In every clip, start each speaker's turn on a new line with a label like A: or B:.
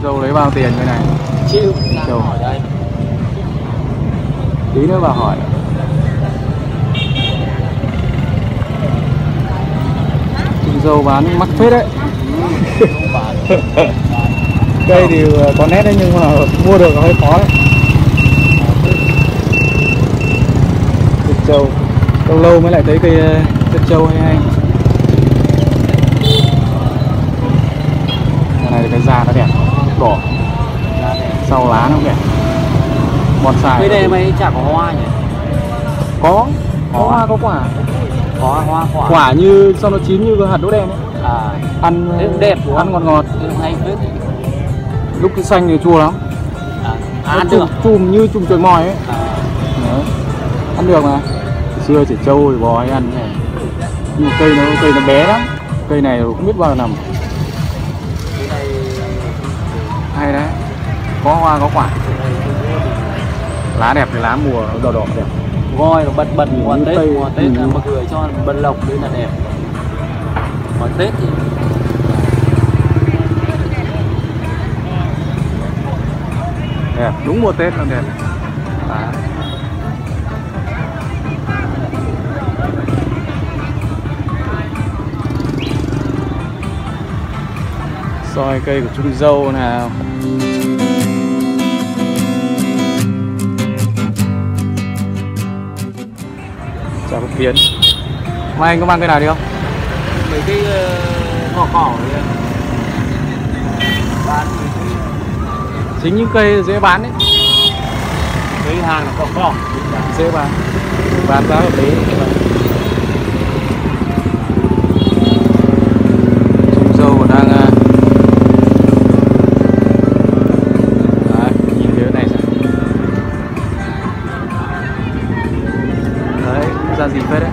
A: Dâu lấy bao tiền cái này?
B: Chịu, đang hỏi đây.
A: Tí nữa vào hỏi. Trùng dâu bán mắc phết đấy. Cây thì có nét đấy nhưng mà mua được hơi khó đấy. Chân trâu, lâu lâu mới lại thấy cây chân trâu hay. Cái này cái da nó đẹp, đỏ, sau lá nó cũng đẹp. Bonsai.
B: Bên đây mày chả có hoa nhỉ?
A: Có hoa, có quả.
B: Có hoa quả.
A: Quả như sao nó chín như hạt đỗ đen ấy.
B: À,
A: Ăn
B: đẹp,
A: ăn ngọt ngọt.
B: hay phết.
A: Lúc cái xanh thì chua lắm.
B: Ăn được.
A: Chùm như chùm chồi mòi ấy.
B: Đấy.
A: Ăn được mà. Xưa chỉ trâu thì bò hay ăn này. Nhưng mà cây nó bé lắm. Cây này không biết bao giờ nằm.
B: Cái này
A: Hay đấy. Có hoa có quả. Lá đẹp thì lá mùa đỏ đỏ đẹp.
B: voi nó bật bật hoa Tết
A: Ừ.
B: mọi người cho bật lộc đấy là đẹp. Còn Tết thì
A: đẹp, đúng mùa Tết nó đẹp. Lá. Soi cây của Trung Dâu nào. Chào Phúc Tiến. Mai anh có mang cây nào đi không?
B: mấy cái cỏ đấy. Bán
A: Chính những cây dễ bán đấy.
B: cái hàng là cỏ
A: Dễ bán giá hợp lý. Trung Dâu còn đang đấy, nhìn phía này xem. Đấy, ra gì phết đấy.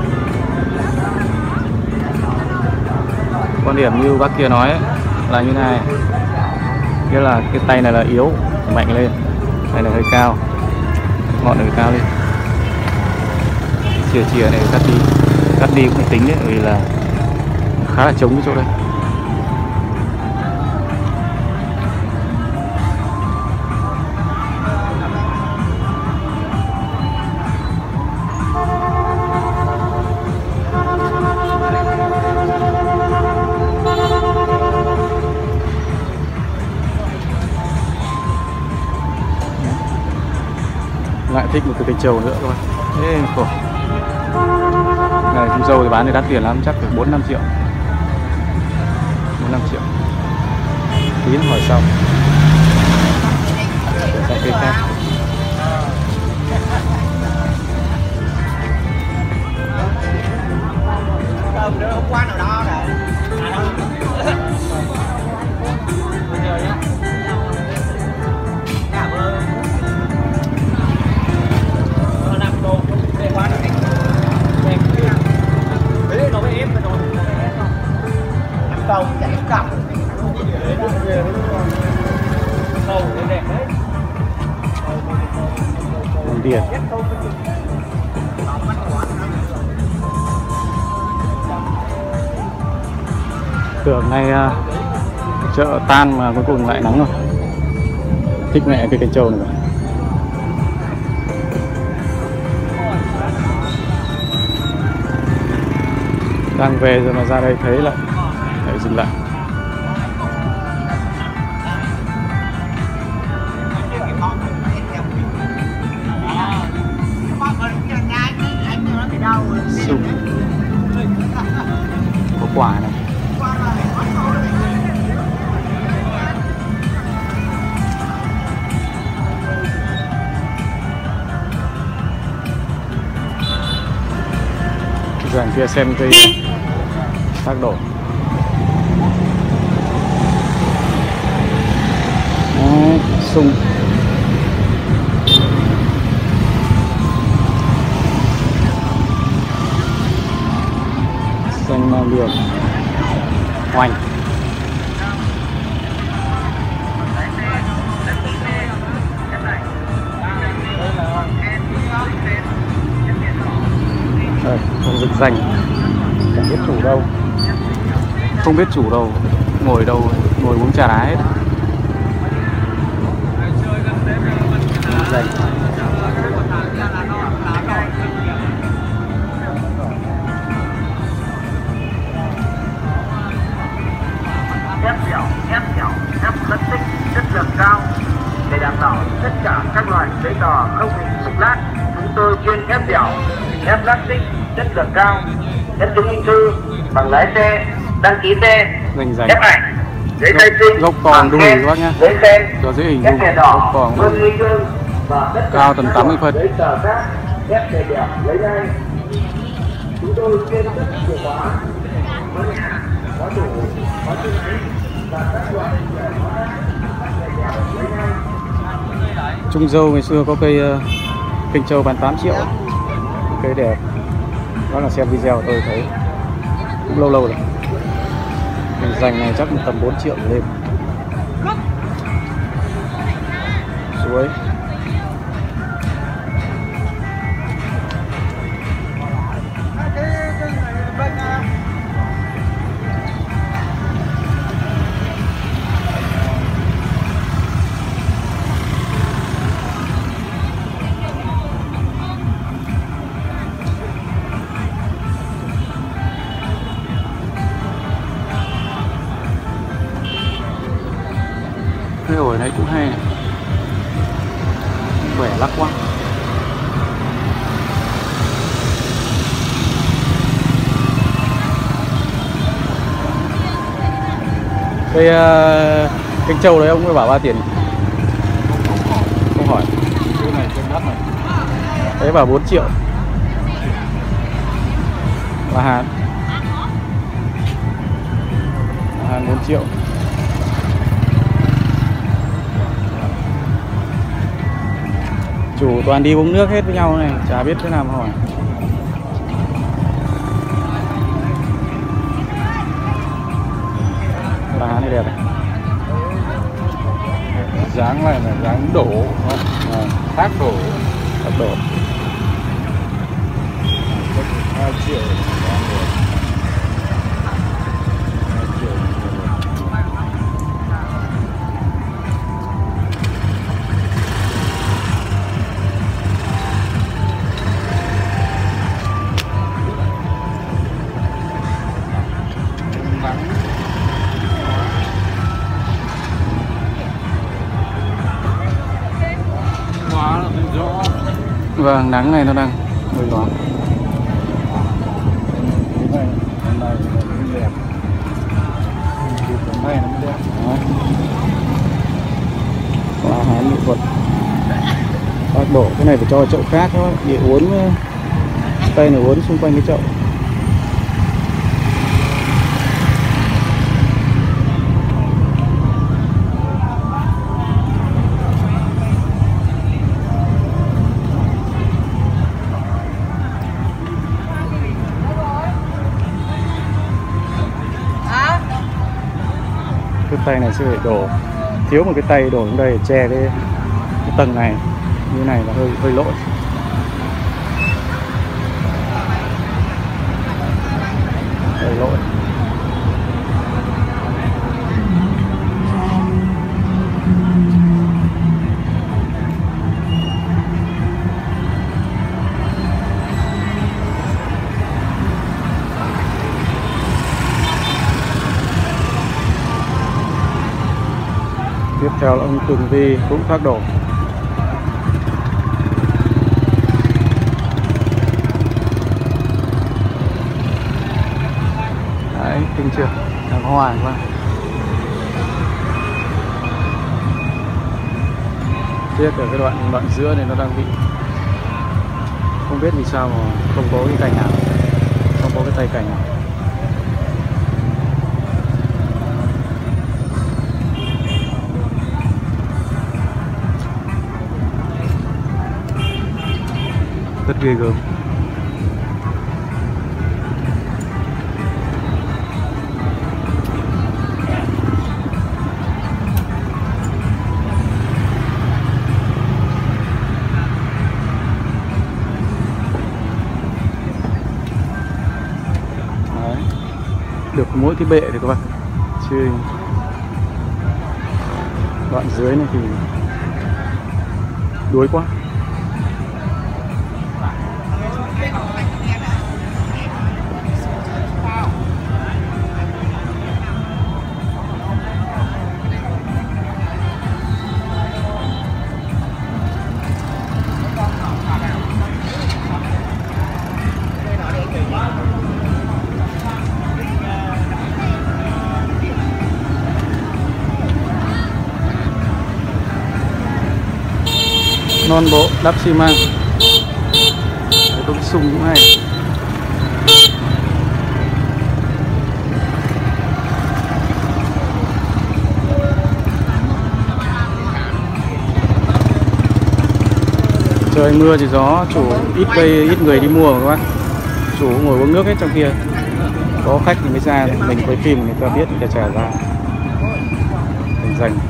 A: Quan điểm như bác kia nói ấy, là như này. Nghĩa là cái tay này là yếu, mạnh lên. Tay này hơi cao, ngọn này cao lên. Chìa này cắt đi cũng tính đấy, vì là khá là trống cái chỗ đây. Lại thích một cái cây trầu nữa các bạn. Thế khổ. Này Trung Dâu thì bán thì đắt tiền lắm, chắc phải 4-5 triệu. 4-5 triệu. Tí nữa hỏi sau. Để sang cây khác.
B: cầu chạy cặp cầu đẹp đấy.
A: Đồng tiền. Tưởng nay chợ tan mà cuối cùng lại nắng rồi. Thích mẹ cái cây trầu này rồi. Đang về rồi mà ra đây thấy lại phải dừng lại. Sùng. Có quả này. Dàn kia xem cây tác độ. Sung. Xanh mang đường. Hoành. Đây, không rực rành. Chẳng biết chủ đâu. Không biết chủ đâu. Ngồi đâu, ngồi uống trà đá hết. dành.
C: Thép plastic chất lượng cao để đảm bảo tất cả các loại giấy tờ không bị mục lát. Chúng tôi chuyên thép dẻo, thép plastic chất lượng cao, thép chứng minh thư, bằng lái xe, đăng ký xe,
A: Dành
C: thép ảnh, giấy khai sinh,
A: gốc còn đùi các bác nhá,
C: giấy khen,
A: cho dễ hình
C: thép
A: dung.
C: đèn
A: Gốc
C: đỏ,
A: còn
C: vương huy chương và tất cả
A: cao tầm 80 phân.
C: giấy tờ khác, thép đèn đẹp lấy ngay. Chúng tôi chuyên cấp chìa khóa, có nhà, có tủ, có chữ máy và các loại chìa khóa đèn đẹp lấy ngay.
A: Trung Dâu ngày xưa có cây Kinh Châu bán 8 triệu, cây đẹp. Đó là xem video tôi thấy cũng lâu rồi. Mình dành này chắc tầm 4 triệu lên. Suối. Cái ổi này cũng hay này, khỏe lắc quá. Cây Kinh Châu đấy ông mới bảo 3 tiền. Không hỏi.
B: Cái này trên đất này.
A: Đấy bảo 4 triệu. Là Hàn. 4 triệu. Chủ toàn đi uống nước hết với nhau này, chả biết thế nào mà hỏi. Lá này đẹp này.
B: Dáng này là dáng đổ, thác đổ.
A: Thác đổ.
B: 2 triệu. 2 triệu.
A: Vâng, nắng này nó đang hơi gió.
B: Cái này cũng đẹp. Cái này nó mới đẹp.
A: Hoa hán nghệ thuật. Bác đổ cái này phải cho chậu khác thôi, bị uốn tay này uốn xung quanh cái chậu. Cái tay này sẽ phải đổ, thiếu một cái tay đổ xuống đây để che cái tầng này, như này là hơi lỗi. Hơi lỗi. Tiếp theo là ông Tường Vi cũng thác đổ. Đấy, kinh chưa? Đàng hoàng quá. Tiếc ở cái đoạn giữa này nó đang bị, không biết vì sao mà không có cái cành nào, không có cái tay cành nào. Rất ghê gớm. Đấy. Được mỗi cái bệ thì các bạn, chứ đoạn dưới này thì đuối quá. Non bộ đắp xi măng. Đấy, có cái sung cũng hay. Trời mưa thì gió, chủ ít cây, ít người đi mua các bác. Chủ ngồi uống nước hết trong kia. Có khách thì mới ra, mình quay phim người ta biết người ta trả ra. Mình dành.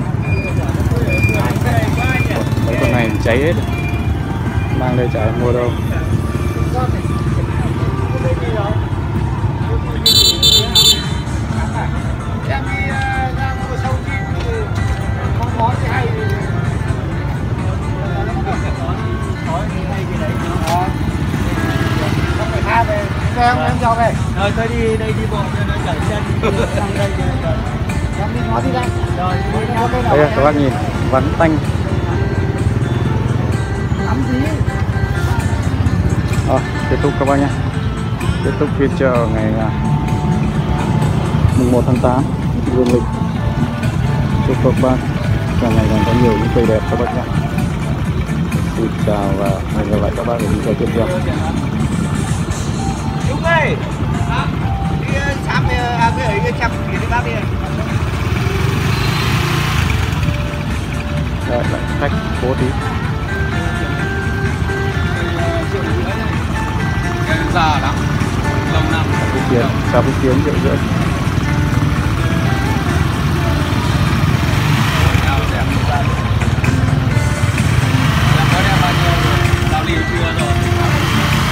A: Mấy con này cháy hết, mang đây chả mua đâu.
B: Em cho về. Rồi tôi đi đây đi bộ cho nó chảy chân sang đây rồi. Em đi ngó đi ra. Rồi
A: Đây các bác nhìn, vắn tanh. Kết thúc các bác nhé. Kết thúc phiên chợ ngày mùng 1 tháng 8 dương lịch. Chúc các bác càng ngày càng có nhiều những cây đẹp các bác nhé. Xin chào và hẹn gặp lại các bác ở những video tiếp theo.
B: Đúng ơi. Đi chăm cái chăm thì bác đi.
A: Đây lại khách phố tí.
B: Già lắm. Lâu năm.
A: Chào Phúc Kiến 1,5 triệu.
B: Có đem bao nhiêu rồi? Giao lưu chưa rồi?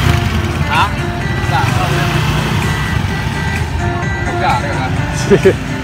B: Hả? Dạ không. Không trả được à?